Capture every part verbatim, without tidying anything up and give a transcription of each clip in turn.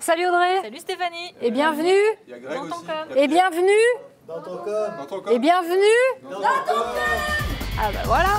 Salut Audrey. Salut Stéphanie. Et bienvenue. Il y a Greg Dans ton aussi. com. Et bienvenue. Dans ton com. Dans ton com. Et bienvenue. Dans ton com. Ah bah voilà.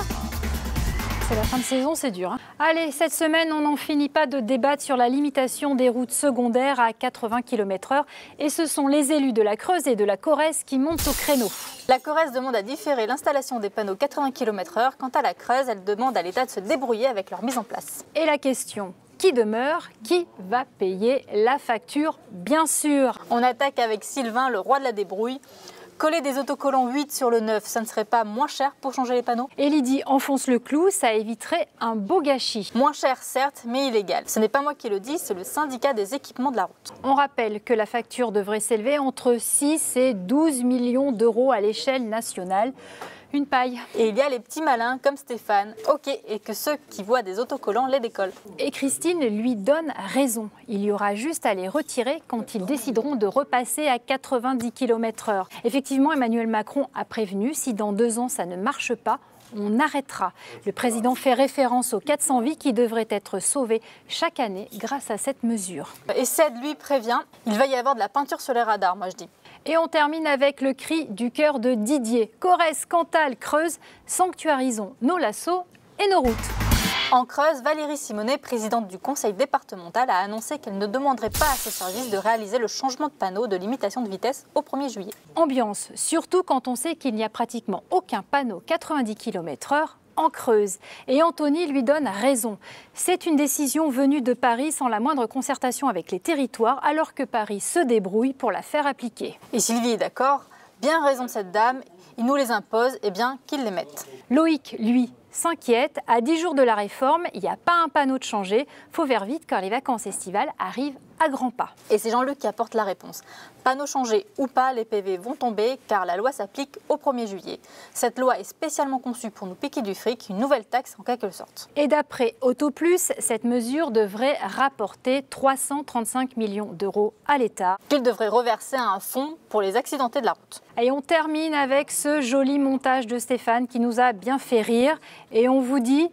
C'est la fin de saison, c'est dur. Hein. Allez, cette semaine, on n'en finit pas de débattre sur la limitation des routes secondaires à quatre-vingts kilomètres heure. Et ce sont les élus de la Creuse et de la Corrèze qui montent au créneau. La Corrèze demande à différer l'installation des panneaux quatre-vingts kilomètres heure. Quant à la Creuse, elle demande à l'État de se débrouiller avec leur mise en place. Et la question, qui demeure? Qui va payer la facture? Bien sûr. On attaque avec Sylvain, le roi de la débrouille. Coller des autocollants huit sur le neuf, ça ne serait pas moins cher pour changer les panneaux? Et Lydie enfonce le clou, ça éviterait un beau gâchis. Moins cher certes, mais illégal. Ce n'est pas moi qui le dis, c'est le syndicat des équipements de la route. On rappelle que la facture devrait s'élever entre six et douze millions d'euros à l'échelle nationale. Une paille. Et il y a les petits malins comme Stéphane, ok, et que ceux qui voient des autocollants les décollent. Et Christine lui donne raison. Il y aura juste à les retirer quand ils décideront de repasser à quatre-vingt-dix kilomètres heure. Effectivement, Emmanuel Macron a prévenu, si dans deux ans ça ne marche pas, on arrêtera. Le président fait référence aux quatre cents vies qui devraient être sauvées chaque année grâce à cette mesure. Et Ced, lui, prévient, il va y avoir de la peinture sur les radars, moi je dis. Et on termine avec le cri du cœur de Didier. Corrèze, Cantal, Creuse, sanctuarisons nos lassos et nos routes. En Creuse, Valérie Simonet, présidente du conseil départemental, a annoncé qu'elle ne demanderait pas à ce service de réaliser le changement de panneau de limitation de vitesse au premier juillet. Ambiance, surtout quand on sait qu'il n'y a pratiquement aucun panneau quatre-vingt-dix kilomètres heure en Creuse. Et Anthony lui donne raison. C'est une décision venue de Paris sans la moindre concertation avec les territoires, alors que Paris se débrouille pour la faire appliquer. Et Sylvie est d'accord, bien raison de cette dame, il nous les impose, et bien qu'ils les mettent. Loïc, lui, s'inquiète. À dix jours de la réforme, il n'y a pas un panneau de changé. Faut faire vite car les vacances estivales arrivent à grands pas. Et c'est Jean-Luc qui apporte la réponse. Panneau changé ou pas, les P V vont tomber car la loi s'applique au premier juillet. Cette loi est spécialement conçue pour nous piquer du fric, une nouvelle taxe en quelque sorte. Et d'après AutoPlus, cette mesure devrait rapporter trois cent trente-cinq millions d'euros à l'État. Qu'il devrait reverser à un fonds pour les accidentés de la route. Et on termine avec ce joli montage de Stéphane qui nous a bien fait rire. Et on vous dit,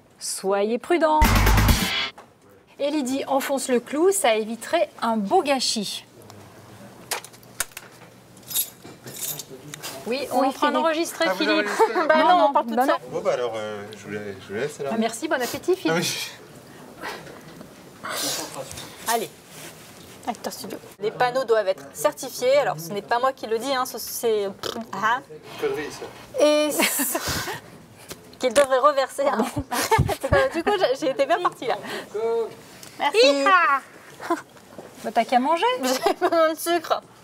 soyez prudents. Et Lydie enfonce le clou, ça éviterait un beau gâchis. Oui, on est en train d'enregistrer, Ah, vous Philippe. enregistrez Bah Non, non, non, on parle tout bah de ça. non. Bon bah alors, euh, je, vous laisse, je vous laisse alors. Ah, merci, bon appétit, Philippe. Ah oui. Allez, Acteur Studio. Les panneaux doivent être certifiés, alors ce n'est pas moi qui le dis, hein, c'est... Ah. Connerie ça. Et qu'ils devraient reverser un... Du coup, j'ai été bien partie là. Merci. Bah, t'as qu'à manger. J'ai besoin de sucre.